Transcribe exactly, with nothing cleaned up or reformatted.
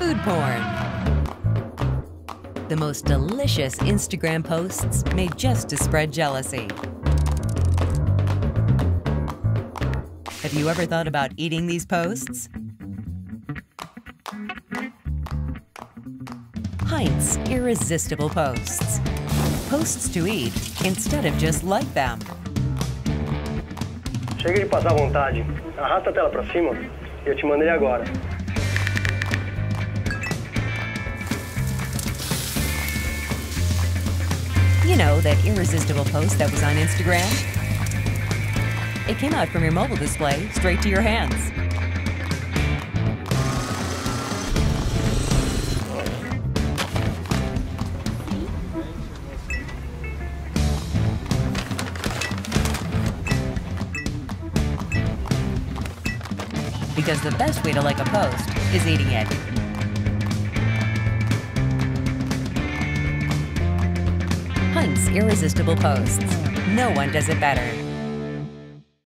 food porn. The most delicious Instagram posts made just to spread jealousy. Have you ever thought about eating these posts? Heinz Irresistible posts. Posts to eat instead of just like them. Chega de passar vontade. Arrasta a tela pra cima e eu te mandei agora. You know, that irresistible post that was on Instagram? It came out from your mobile display straight to your hands. Because the best way to like a post is eating it. Heinz Irresistible posts. No one does it better.